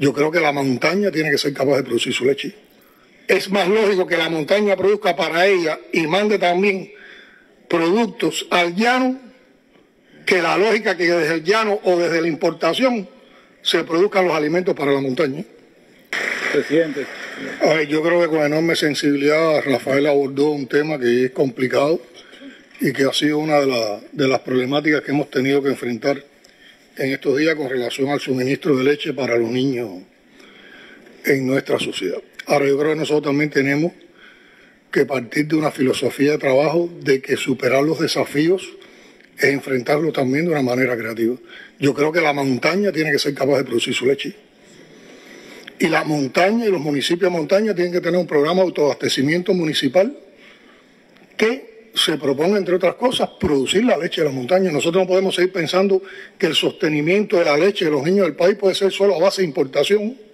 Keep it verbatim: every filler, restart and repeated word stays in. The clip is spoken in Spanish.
Yo creo que la montaña tiene que ser capaz de producir su leche. Es más lógico que la montaña produzca para ella y mande también productos al llano que la lógica que desde el llano o desde la importación se produzcan los alimentos para la montaña. Presidente. A ver, yo creo que con enorme sensibilidad Rafael abordó un tema que es complicado y que ha sido una de, la, de las problemáticas que hemos tenido que enfrentar en estos días con relación al suministro de leche para los niños en nuestra sociedad. Ahora, yo creo que nosotros también tenemos que partir de una filosofía de trabajo de que superar los desafíos es enfrentarlos también de una manera creativa. Yo creo que la montaña tiene que ser capaz de producir su leche. Y la montaña y los municipios de montaña tienen que tener un programa de autoabastecimiento municipal que se proponga, entre otras cosas, producir la leche de la montaña. Nosotros no podemos seguir pensando que el sostenimiento de la leche de los niños del país puede ser solo a base de importación.